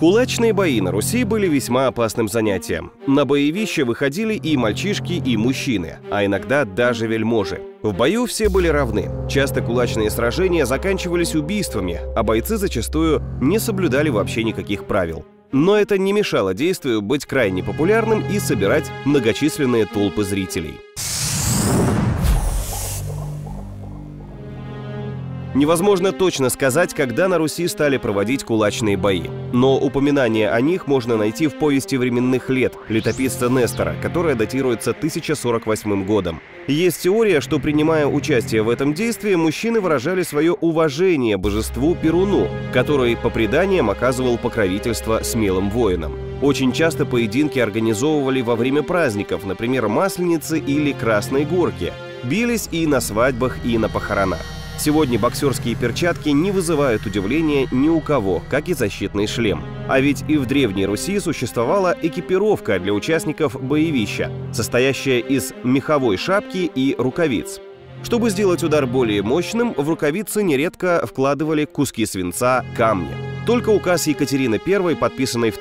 Кулачные бои на Руси были весьма опасным занятием. На боевище выходили и мальчишки, и мужчины, а иногда даже вельможи. В бою все были равны. Часто кулачные сражения заканчивались убийствами, а бойцы зачастую не соблюдали вообще никаких правил. Но это не мешало действию быть крайне популярным и собирать многочисленные толпы зрителей. Невозможно точно сказать, когда на Руси стали проводить кулачные бои. Но упоминание о них можно найти в повести временных лет летописца Нестора, которая датируется 1048 годом. Есть теория, что, принимая участие в этом действии, мужчины выражали свое уважение божеству Перуну, который, по преданиям, оказывал покровительство смелым воинам. Очень часто поединки организовывали во время праздников, например, Масленицы или Красной Горки. Бились и на свадьбах, и на похоронах. Сегодня боксерские перчатки не вызывают удивления ни у кого, как и защитный шлем. А ведь и в Древней Руси существовала экипировка для участников боевища, состоящая из меховой шапки и рукавиц. Чтобы сделать удар более мощным, в рукавицы нередко вкладывали куски свинца, камни. Только указ Екатерины I, подписанный в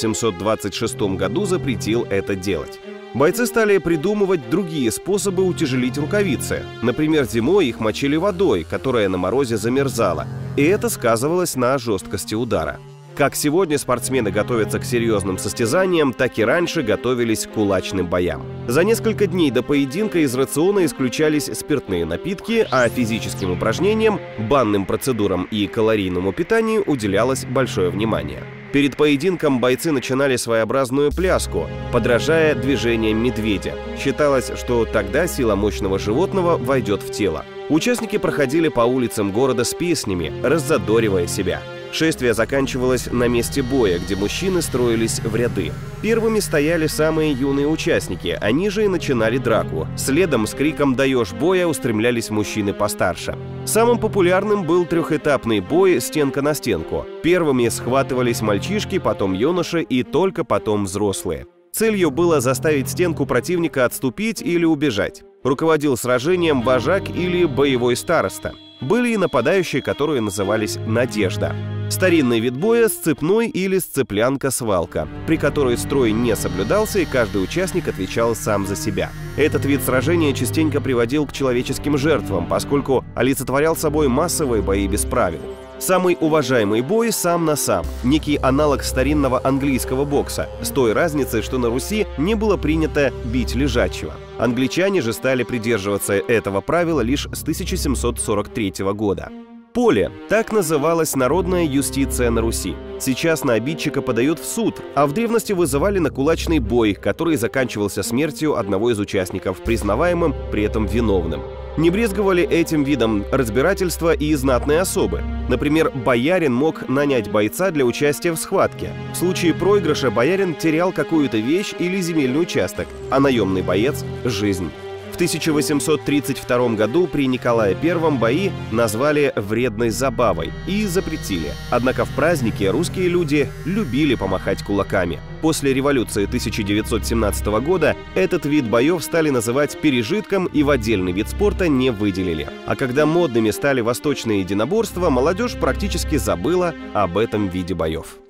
1726 году, запретил это делать. Бойцы стали придумывать другие способы утяжелить рукавицы. Например, зимой их мочили водой, которая на морозе замерзала, и это сказывалось на жесткости удара. Как сегодня спортсмены готовятся к серьезным состязаниям, так и раньше готовились к кулачным боям. За несколько дней до поединка из рациона исключались спиртные напитки, а физическим упражнениям, банным процедурам и калорийному питанию уделялось большое внимание. Перед поединком бойцы начинали своеобразную пляску, подражая движениям медведя. Считалось, что тогда сила мощного животного войдет в тело. Участники проходили по улицам города с песнями, раззадоривая себя. Шествие заканчивалось на месте боя, где мужчины строились в ряды. Первыми стояли самые юные участники, они же и начинали драку. Следом с криком «Даешь боя!» устремлялись мужчины постарше. Самым популярным был трехэтапный бой стенка на стенку. Первыми схватывались мальчишки, потом юноши и только потом взрослые. Целью было заставить стенку противника отступить или убежать. Руководил сражением вожак или боевой староста. Были и нападающие, которые назывались «Надежда». Старинный вид боя – сцепной или сцеплянка-свалка, при которой строй не соблюдался и каждый участник отвечал сам за себя. Этот вид сражения частенько приводил к человеческим жертвам, поскольку олицетворял собой массовые бои без правил. Самый уважаемый бой – сам на сам, некий аналог старинного английского бокса, с той разницей, что на Руси не было принято бить лежачего. Англичане же стали придерживаться этого правила лишь с 1743 года. Поле – так называлась народная юстиция на Руси. Сейчас на обидчика подают в суд, а в древности вызывали на кулачный бой, который заканчивался смертью одного из участников, признаваемым при этом виновным. Не брезговали этим видом разбирательства и знатные особы. Например, боярин мог нанять бойца для участия в схватке. В случае проигрыша боярин терял какую-то вещь или земельный участок, а наемный боец – жизнь. В 1832 году при Николае I бои назвали вредной забавой и запретили. Однако в празднике русские люди любили помахать кулаками. После революции 1917 года этот вид боев стали называть пережитком и в отдельный вид спорта не выделили. А когда модными стали восточные единоборства, молодежь практически забыла об этом виде боев.